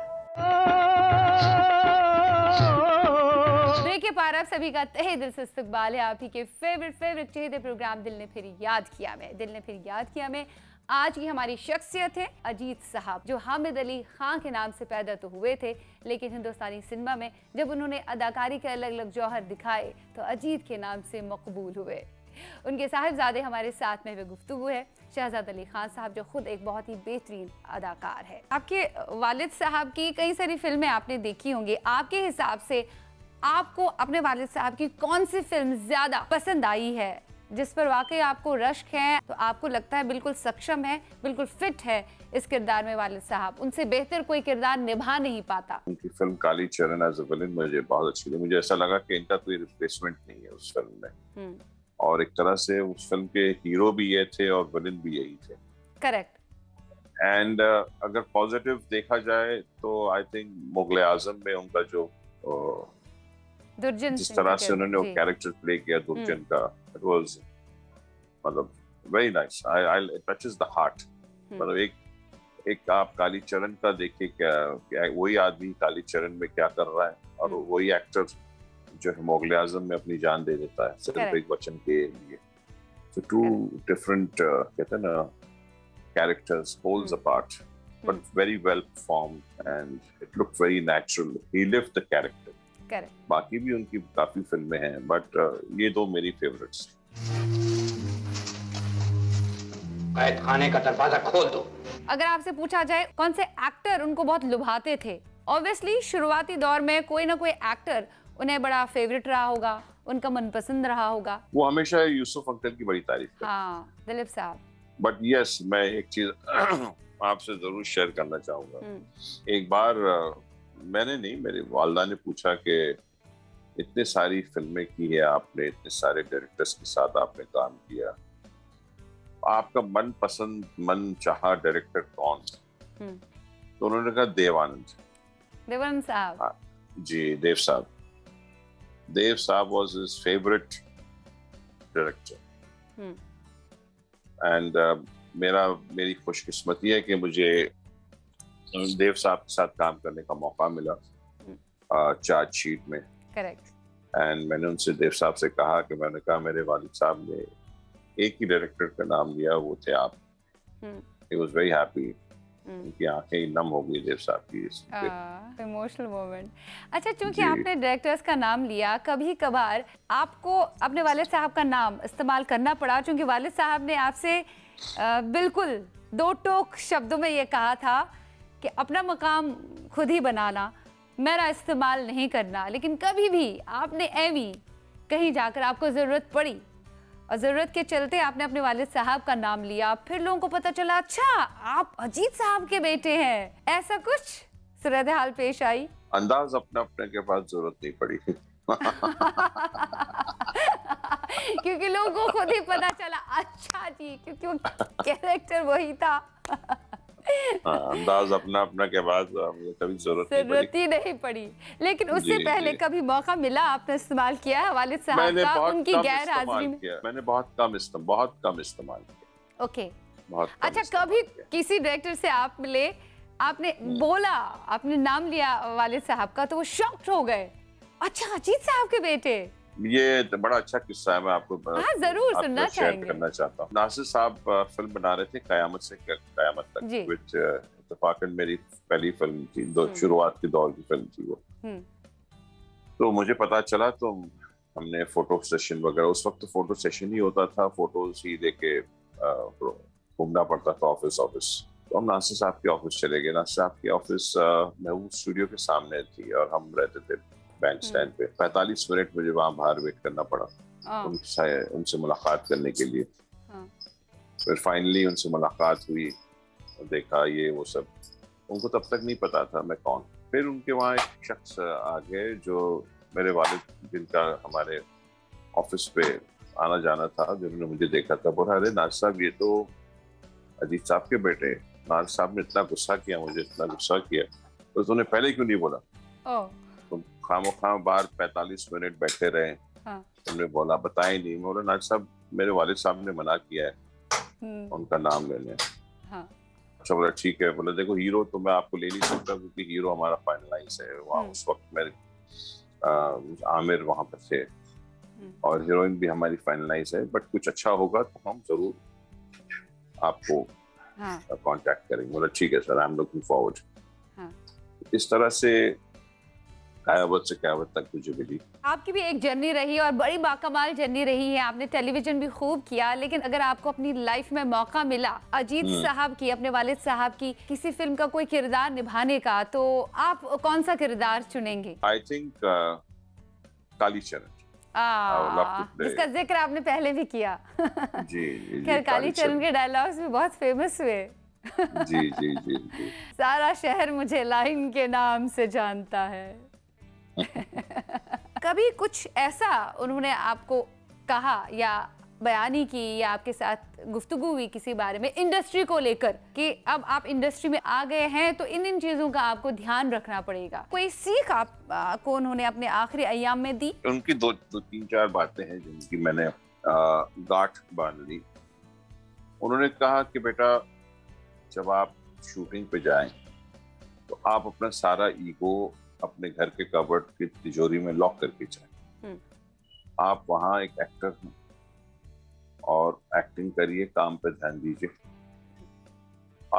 ब्रेक के पार आप सभी का तहे दिल से इस्तकबाल है। आप ही के फेवरेट चहेते प्रोग्राम दिल ने फिर याद किया में। दिल ने फिर याद किया में आज की हमारी शख्सियत है अजीत साहब, जो हामिद अली खान के नाम से पैदा तो हुए थे, लेकिन हिंदुस्तानी सिनेमा में जब उन्होंने अदाकारी के अलग अलग जौहर दिखाए तो अजीत के नाम से मकबूल हुए। उनके साहिबजादे हमारे साथ में गुफ्तगू है शहजाद अली खान साहब, जो खुद एक बहुत ही बेहतरीन अदाकार है। आपके वालिद साहब की कई सारी फिल्में आपने देखी होंगी, आपके हिसाब से आपको अपने वालिद साहब की कौन सी फिल्म ज्यादा पसंद आई है, जिस पर वाकई आपको रश्क है, तो आपको लगता है बिल्कुल सक्षम है, बिल्कुल फिट है इस किरदार में वालिद साहब, उनसे बेहतर कोई किरदार निभा नहीं पाता? उनकी फिल्म काली चरण एज अ विलेन मुझे बहुत अच्छी लगी। मुझे ऐसा लगा कि इनका कोई रिप्लेसमेंट नहीं है उस फिल्म में, और एक तरह से उस फिल्म के हीरो भी ये थे और विलेन भी यही थे। करेक्ट। एंड अगर पॉजिटिव देखा जाए तो आई थिंक मुगल आजम में उनका जो दुर्जन, जिस तरह से उन्होंने वो कैरेक्टर प्ले किया दुर्जन का, इट वाज मतलब very nice. It touches the heart. मतलब एक आप काली चरण का देखिए, क्या वही आदमी काली चरण में क्या कर रहा है, और वही एक्टर जो है मुगल आजम में अपनी जान दे देता है सिर्फ एक वचन के लिए। So two different कहते हैं ना characters, poles apart, but very well performed and it looked very natural. He lived the character. Correct. बाकी भी उनकी काफी फिल्में हैं, बट ये दो मेरी फेवरेट्स। कैद खाने का दरवाजा खोल दो। अगर आपसे पूछा जाए कौन से एक्टर उनको बहुत लुभाते थे, ऑब्वियसली शुरुआती दौर में कोई ना कोई एक्टर उन्हें बड़ा फेवरेट रहा होगा, उनका मनपसंद रहा होगा। वो हमेशा यूसुफ अंकल की बड़ी तारीफ करते। हाँ, दिलीप साहब। बट यस, मैं एक चीज आपसे जरूर शेयर करना चाहूंगा। एक बार मैंने नहीं, मेरी वालदा ने पूछा कि इतने सारी फिल्में की है आपने, इतने सारे डायरेक्टर्स के साथ आपने काम किया, आपका मनपसंद मन चाहा डायरेक्टर कौन? तो उन्होंने कहा देवानंद। देवानंद साहब। जी, देव साहब। देव साहब was his favourite director. And मेरी खुशकिस्मती है कि मुझे देव साहब के साथ काम करने का मौका मिला चार्ज शीट में। करेक्ट। एंड मैंने उनसे, देव साहब से कहा कि मैंने कहा मेरे वालिद साहब ने एक ही डायरेक्टर का नाम लिया, वो थे आप। He was very happy. उनकी आंखें नम हो गई देव साहब की। Emotional moment. अच्छा, चूंकि आपने डायरेक्टर्स का नाम लिया, कभी कभार आपको अपने वालिद साहब का नाम इस्तेमाल करना पड़ा, क्योंकि वालिद साहब ने आपसे बिल्कुल दो टोक शब्दों में ये कहा था कि अपना मकाम खुद ही बनाना, मेरा इस्तेमाल नहीं करना। लेकिन कभी भी आपने एवी कहीं जाकर आपको ज़रूरत पड़ी और ज़रूरत के चलते आपने अपने वालिद साहब का नाम लिया, फिर लोगों को पता चला अच्छा आप अजीत साहब के बेटे हैं, ऐसा कुछ सूरत हाल पेश आई? अंदाज अपने अपने के पास जरूरत नहीं पड़ी। क्योंकि लोगों को खुद ही पता चला, अच्छा जी, क्योंकि वो कैरेक्टर वही था। अंदाज अपना अपना के बाद कभी जरूरत ही नहीं पड़ी। लेकिन उससे पहले कभी मौका मिला, आपने इस्तेमाल किया है वालिद साहब का उनकी गैर हाजिरी में? मैंने बहुत कम इस्तेमाल किया। ओके। अच्छा, कभी किसी डायरेक्टर से आप मिले, आपने बोला, आपने नाम लिया वालिद साहब का, तो वो शॉक्ड हो गए, अच्छा अजीत साहब के बेटे? ये बड़ा अच्छा किस्सा है, मैं आपको जरूर सुनना चाहेंगे। करना चाहता हूँ। नासिर साहब फिल्म बना रहे थे कयामत से कयामत तक, which इत्तेफाकन मेरी पहली फिल्म थी, शुरुआत के दौर की फिल्म थी वो। तो मुझे पता चला, तो हमने फोटो सेशन वगैरह, उस वक्त तो फोटो सेशन ही होता था, फोटोज ही लेके घूमना पड़ता था ऑफिस। तो हम नासिर साहब के ऑफिस चले गए। नासिर साहब की ऑफिस महबूब स्टूडियो के सामने थी और हम रहते थे बैंक स्टैंड पे। 45 मिनट मुझे वहां बाहर वेट करना पड़ा उनसे मुलाकात करने के लिए। फिर फाइनली उनसे मुलाकात हुई, देखा ये वो सब। उनको तब तक नहीं पता था मैं कौन। फिर उनके वहाँ एक शख्स आ गए जो मेरे वालिद, जिनका हमारे ऑफिस पे आना जाना था, जिन्होंने मुझे देखा था, बोला अरे नाज साहब ये तो अजीत साहब के बेटे। नाज साहब ने इतना गुस्सा किया, मुझे इतना गुस्सा किया, तो तूने पहले क्यों नहीं बोला? तुम खामोखा बाहर 45 मिनट बैठे रहे, तुमने बोला, बताया नहीं। बोला नाज साहब मेरे वालिद साहब ने मना किया है उनका नाम लेने। अच्छा, बोला ठीक है। बोला देखो हीरो तो मैं आपको ले नहीं सकता, क्योंकि हीरो हमारा फाइनलाइज है। वहाँ उस वक्त मेरे आमिर वहाँ पर थे और हीरोइन भी हमारी फाइनलाइज है, बट कुछ अच्छा होगा तो हम जरूर आपको कांटेक्ट करेंगे। बोला ठीक है sir, I am looking forward. इस तरह से कयामत से कयामत तक मुझे मिली। आपकी भी एक जर्नी रही और बड़ी बाकमाल जर्नी रही है। आपने टेलीविजन भी खूब किया, लेकिन अगर आपको अपनी लाइफ में मौका मिला अजीत साहब की, अपने वालिद साहब की किसी फिल्म का कोई किरदार निभाने का, तो आप कौन सा किरदार चुनेंगे? आई थिंक कालीचरण, जिसका जिक्र आपने पहले भी किया। जी। खैर कालीचरण के डायलॉग्स भी बहुत फेमस हुए। जी। सारा शहर मुझे लाइन के नाम से जानता है। कभी कुछ ऐसा उन्होंने आपको कहा या बयानी की या आपके साथ गुफ्तगू हुई किसी बारे में इंडस्ट्री को लेकर कि अब आप इंडस्ट्री में आ गए हैं तो इन चीजों का आपको ध्यान रखना पड़ेगा? कोई सीख आपको उन्होंने अपने आखिरी अय्याम में दी? उनकी दो तीन चार बातें हैं जिनकी मैंने गांठ बांध ली। उन्होंने कहा कि बेटा जब आप शूटिंग पे जाएं तो आप अपना सारा ईगो अपने घर के कबर्ड की तिजोरी में लॉक करके जाएं। आप वहाँ एक एक्टर हैं और एक्टिंग करिए, काम पे ध्यान दीजिए। आप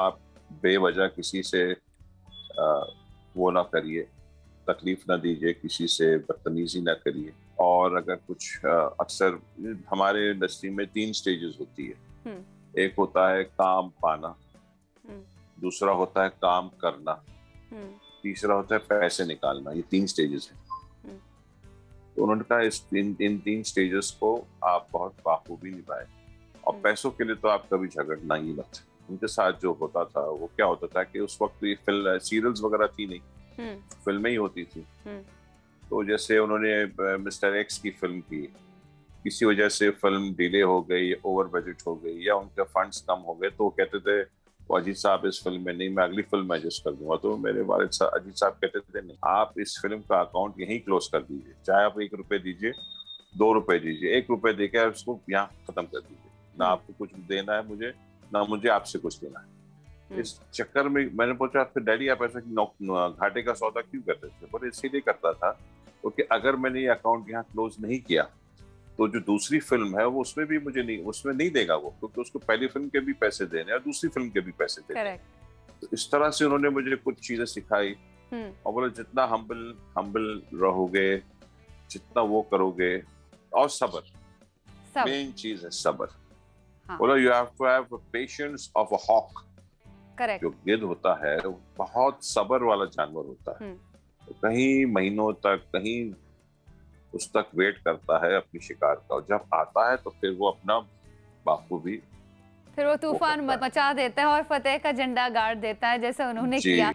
बेवजह किसी से वो ना करिए, तकलीफ ना दीजिए, किसी से बदतमीजी ना करिए। और अगर कुछ अक्सर हमारे इंडस्ट्री में 3 स्टेजेस होती है। एक होता है काम पाना, दूसरा होता है काम करना, तीसरा होता है पैसे निकालना। ये 3 स्टेजेस हैं। तो उन्होंने कहा इन 3 स्टेजेस को आप बहुत बाखूबी निभाए, और पैसों के लिए तो आप कभी झगड़ना ही मत। उनके साथ जो होता था वो क्या होता था कि उस वक्त ये सीरियल्स वगैरह थी नहीं, फिल्में ही होती थी। तो जैसे उन्होंने मिस्टर एक्स की फिल्म की, किसी वजह से फिल्म डिले हो गई, ओवर बजट हो गई, या उनके फंड्स कम हो गए, तो वो कहते थे अजीत साहब इस फिल्म में नहीं, मैं अगली फिल्म एडजस्ट कर दूंगा। तो मेरे वालिद साहब अजीत साहब कहते थे नहीं, आप इस फिल्म का अकाउंट यहीं क्लोज कर दीजिए, चाहे आप 1 रुपए दीजिए, 2 रुपए दीजिए, 1 रुपए देकर उसको यहाँ खत्म कर दीजिए। ना आपको कुछ देना है मुझे, ना मुझे आपसे कुछ लेना है। इस चक्कर में मैंने पूछा फिर डैडी आप ऐसा घाटे का सौदा क्यों करते थे? बोले इसीलिए करता था क्योंकि अगर मैंने ये अकाउंट यहाँ क्लोज नहीं किया तो जो दूसरी फिल्म है वो उसमें भी मुझे नहीं, उसमें नहीं देगा वो, क्योंकि उसको पहली फिल्म के भी पैसे देने और दूसरी फिल्म के भी पैसे देने। तो इस तरह से उन्होंने मुझे कुछ चीजें सिखाई और बोले जितना हम्बल रहोगे, जितना वो करोगे, और सब्र, मेन चीज है सब्र। बोला you have to have patience of a hawk. Correct. जो गिद्ध होता है वो बहुत सब्र वाला जानवर होता है। तो कहीं महीनों तक, कहीं उस तक वेट करता है अपनी शिकार का, और जब आता है तो फिर वो अपना बाखूबी, फिर वो तूफान मचा देता है और फतेह का झंडा गाड़ देता है, जैसे उन्होंने किया।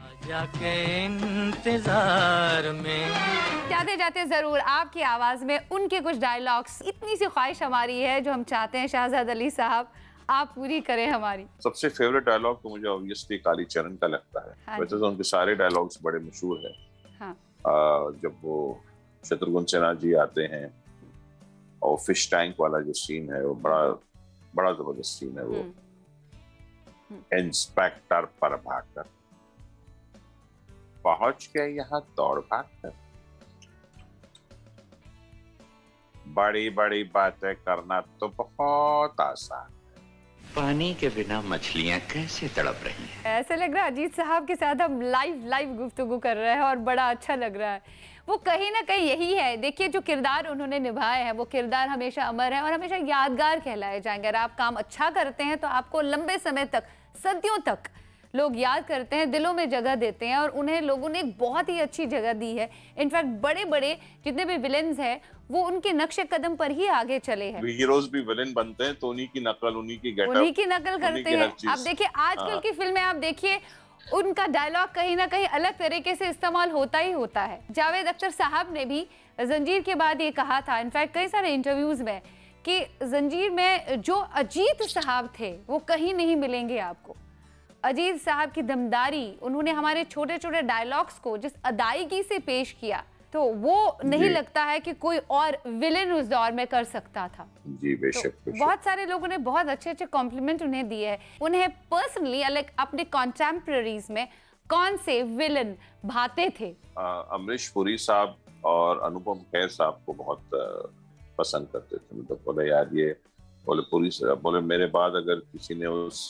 इंतजार में जाते जाते जरूर आपकी आवाज में उनके कुछ डायलॉग्स, इतनी सी ख्वाहिश हमारी है जो हम चाहते हैं शहजाद अली साहब आप पूरी करें हमारी। सबसे फेवरेट डायलॉग तो मुझे ऑब्वियसली कालीचरण का लगता है। हाँ, वैसे तो उनके सारे डायलॉग्स बड़े मशहूर हैं। हाँ। जब वो शत्रुघ्न सिन्हा जी आते हैं और फिश टैंक वाला जो सीन है वो बड़ा जबरदस्त सीन है। वो इंस्पेक्टर प्रभाकर पहुंच गए यहाँ दौड़ भाग कर, बड़ी बड़ी बातें करना तो बहुत आसान, पानी के बिना मछलियां कैसे तड़प रही हैं। ऐसा लग रहा है अजीत साहब के साथ हम लाइव गुफ्तगू कर रहे हैं और बड़ा अच्छा लग रहा है। वो कहीं ना कहीं यही है, देखिए जो किरदार उन्होंने निभाए हैं वो किरदार हमेशा अमर है और हमेशा यादगार कहलाए जाएंगे। अगर आप काम अच्छा करते हैं तो आपको लंबे समय तक, सदियों तक लोग याद करते हैं, दिलों में जगह देते हैं, और उन्हें लोगों ने एक बहुत ही अच्छी जगह दी है। इनफैक्ट बड़े बड़े जितने भी विलेन्स हैं वो उनके नक्शे कदम पर ही आगे चले हैं। हीरोज भी विलेन बनते हैं तो उन्हीं की नकल, उन्हीं की गेटअप, उन्हीं की नकल करते हैं। अब देखिए आजकल की फिल्में आप देखिए, उनका डायलॉग कहीं ना कहीं अलग तरीके से इस्तेमाल होता ही होता है। जावेद अख्तर साहब ने भी जंजीर के बाद ये कहा था, इनफैक्ट कई सारे इंटरव्यूज में, कि जंजीर में जो अजीत साहब थे वो कहीं नहीं मिलेंगे आपको। अजीत साहब की दमदारी, उन्होंने हमारे छोटे छोटे डायलॉग्स को जिस अदायगी से पेश किया, तो वो नहीं लगता है कि कोई और विलेन उस दौर में कर सकता था। जी बेशक। तो बहुत सारे लोगों ने बहुत अच्छे अच्छे कॉम्प्लीमेंट उन्हें दिए हैं। उन्हें पर्सनली अलग अपने कॉन्टेम्पररीज में कौन से विलेन भाते थे? अमरीश पुरी साहब और अनुपम खेर साहब को बहुत पसंद करते थे। मतलब बोले यार ये, बोले पुरी साहब, बोले मेरे बाद अगर किसी ने उस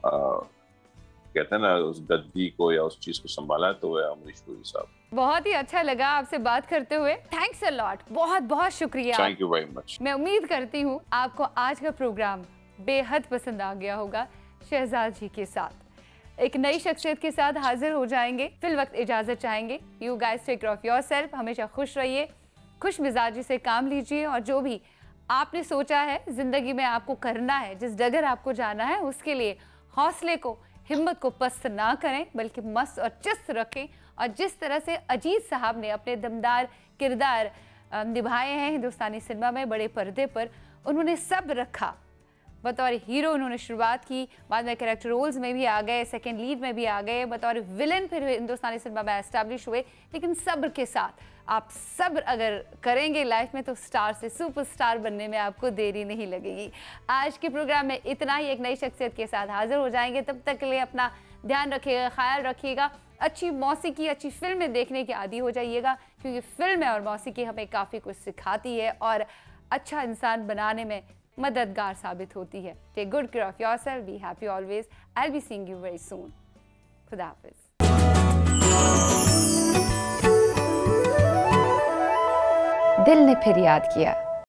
कहते हैं ना उस गद्दी को या उस चीज को संभाला तो वह अमरीश पुरी साहब। बहुत ही अच्छा लगा आपसे बात करते हुए। थैंक्स अ लॉट, बहुत बहुत शुक्रिया। Thank you very much. मैं उम्मीद करती हूँ आपको आज का प्रोग्राम बेहद पसंद आ गया होगा। शहजाद जी के साथ एक नई शख्सियत के साथ हाजिर हो जाएंगे। फिल वक्त इजाजत चाहेंगे। You guys take care of yourself. हमेशा खुश रहिए, खुश मिजाजी से काम लीजिए, और जो भी आपने सोचा है जिंदगी में आपको करना है, जिस जगह आपको जाना है, उसके लिए हौसले को, हिम्मत को पस्त ना करें, बल्कि मस्त और चुस्त रखें। और जिस तरह से अजीत साहब ने अपने दमदार किरदार निभाए हैं हिंदुस्तानी सिनेमा में बड़े पर्दे पर, उन्होंने सब रखा। बतौर हीरो उन्होंने शुरुआत की, बाद में कैरेक्टर रोल्स में भी आ गए, सेकंड लीड में भी आ गए, बतौर विलन फिर हिंदुस्तानी सिनेमा में एस्टैब्लिश हुए। लेकिन सब्र के साथ, आप सब्र अगर करेंगे लाइफ में तो स्टार से सुपरस्टार बनने में आपको देरी नहीं लगेगी। आज के प्रोग्राम में इतना ही। एक नई शख्सियत के साथ हाजिर हो जाएंगे। तब तक के लिए अपना ध्यान रखिएगा, ख्याल रखिएगा। अच्छी मौसीकी, अच्छी फिल्में देखने के आदी हो जाइएगा, क्योंकि फिल्में और मौसीकी हमें काफ़ी कुछ सिखाती है और अच्छा इंसान बनाने में मददगार साबित होती है। Take good care of yourself, be happy always. I will be seeing you very soon. खुदा हाफिज। दिल ने फिर याद किया